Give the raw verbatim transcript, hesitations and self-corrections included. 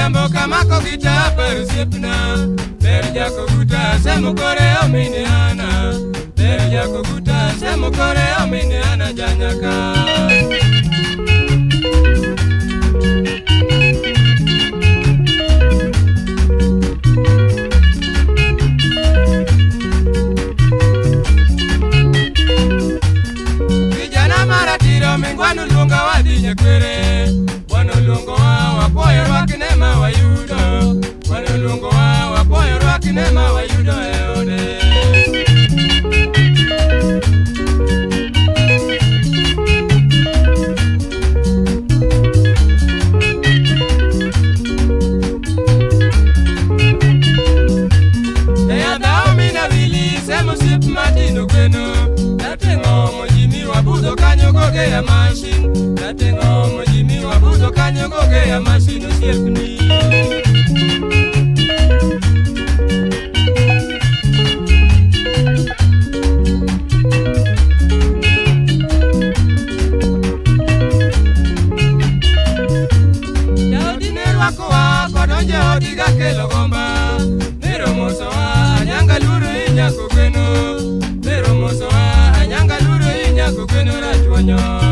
Odhiambo kamako gita paro siepna. Ber jako guta semo kore omine ana. Ber jako guta semo kore omine ana janyaka. Mingwanu lunga wadinya kwere. Wano lungo wa wapoyo rwakine ma wayudo. Wano lungo wa wapoyo rwakine ma wayudo eode. Eyanda omina wili semo sip matino kweno. Natengo mojimi wabudo kanyo goge ya machine. Natengo mojimi wabudo kanyo goge ya machine usiepni. Jaodi nerwako wa kodonje odiga kelo gomba. Nero moso wa anyanga luru inyako gweno. Nero moso wa anyanga luru inyako gweno rachuonyo.